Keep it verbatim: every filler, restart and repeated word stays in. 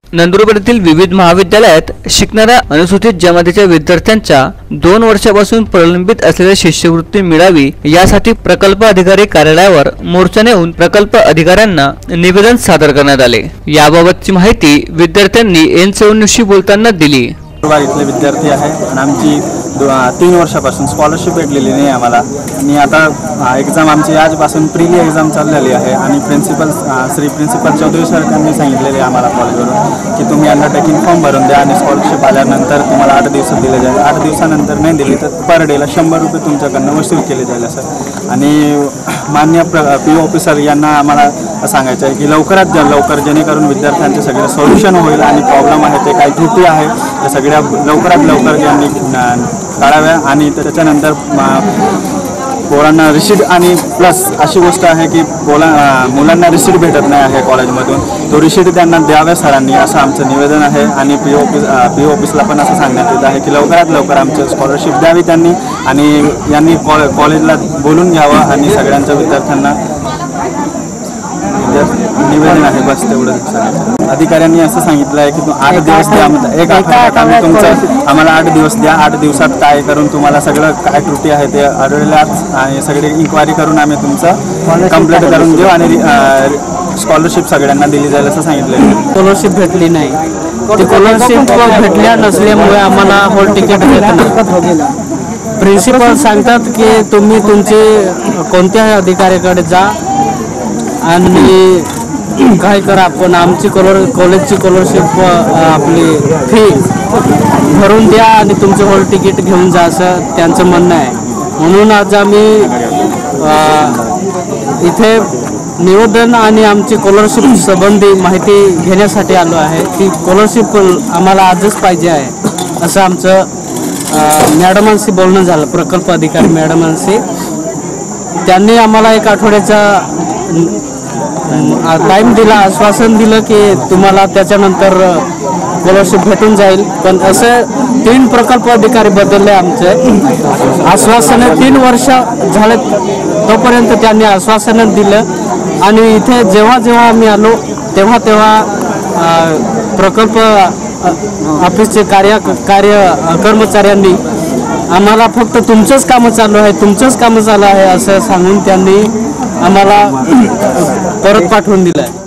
नंदुरबार विविध महाविद्यालयात शिकणाऱ्या अनुसूचित जमातीच्या विद्यार्थ्यांच्या दोन वर्षापासून प्रलंबित असलेल्या शिष्यवृत्ती मिळावी यासाठी प्रकल्प अधिकारी कार्यालयावर मोर्चा नेऊन प्रकल्प अधिकाऱ्यांना निवेदन सादर करण्यात आले। याबाबतची माहिती विद्यार्थ्यांनी एन सेवन न्यूजशी बोलताना दिली। इथले विद्यार्थी आहे आणि आमची तीन वर्षापासून स्कॉलरशिप भेटलेली नाही आम्हाला आणि आता एक्झाम आमची आजपासून प्रीली एक्झाम चाललेली आहे आणि principal Shri principal Chaudhary sir त्यांनी सांगितलेले आम्हाला कॉलेजवरून की तुम्ही अंडरटेकिंग फॉर्म भरून द्या आणि स्कॉलरशिप आल्यानंतर तुम्हाला आठ दिवसात दिले जाईल। आठ दिवसानंतर नाही दिली तर पर डेला शंभर रुपये तुमच्याकडनं वसूल केले जाईल सर। आणि मान्य पी ऑफिसर यांना आम्हाला सांगायचं आहे की लवकरात लवकर जेणेकरून विद्यार्थ्यांचे सगळे सोल्युशन होईल आणि प्रॉब्लेम आहे ते काही त्रुटी आहे त्या सगळ्या लवकरात लवकर त्यांनी काढाव्या आणि त्याच्यानंतर पोरांना रिसीट आणि प्लस अशी गोष्ट आहे की बोला मुलांना रिसीट भेटत नाही आहे कॉलेजमधून, तो रिसीट त्यांना द्याव्या सरांनी असं आमचं निवेदन आहे। आणि पी ऑफिस पी ऑफिसला पण असं सांगण्यात येत आहे की लवकरात लवकर आमचं स्कॉलरशिप द्यावी त्यांनी आणि यांनी कॉ कॉलेजला बोलून घ्यावं आणि सगळ्यांच्या विद्यार्थ्यांना निवेदन आहे बस तेवढं। अधिकाऱ्यांनी असं सांगितलं आहे की तू आठ दिवस द्या, एक आठवड्यात आम्ही तुमचं आम्हाला आठ दिवस द्या, आठ दिवसात काय करून तुम्हाला सगळं काय त्रुटी आहे ते आढळल्याच आणि सगळी इन्क्वायरी करून आम्ही तुमचं कंप्लीट करून देऊ आणि स्कॉलरशिप सगळ्यांना दिली जाईल असं सांगितलं। स्कॉलरशिप भेटली नाही, ती स्कॉलरशिप भेटल्या नसल्यामुळे आम्हाला हॉल तिकीट भेटलं। प्रिन्सिपल सांगतात की तुम्ही तुमचे कोणत्याही अधिकाऱ्याकडे जा आणि काय करा, पण आमची कॉलर कॉलेजची स्कॉलरशिप आपली फी भरून द्या आणि तुमचं हॉल तिकीट घेऊन जा असं त्यांचं म्हणणं आहे। म्हणून आज आम्ही इथे निवेदन आणि आमची स्कॉलरशिप संबंधी माहिती घेण्यासाठी आलो आहे। ती स्कॉलरशिप आम्हाला आजच पाहिजे आहे असं आमचं मॅडमांशी बोलणं झालं, प्रकल्प अधिकारी मॅडमांशी। त्यांनी आम्हाला एक आठवड्याचा टाइम दिला, आश्वासन दिलं की तुम्हाला त्याच्यानंतर स्कॉलरशिप भेटून जाईल। पण असं तीन प्रकल्प अधिकारी बदलले आमचे, आश्वासन तीन वर्ष झाले तोपर्यंत त्यांनी आश्वासन दिलं आणि इथे जेव्हा जेव्हा आम्ही आलो तेव्हा तेव्हा प्रकल्प ऑफिसचे कार्य कार्य कर्मचाऱ्यांनी आम्हाला फक्त तुमचंच कामं चालू आहे तुमचंच कामं चालू आहे असं सांगून त्यांनी आम्हाला परत पाठवून दिलं आहे।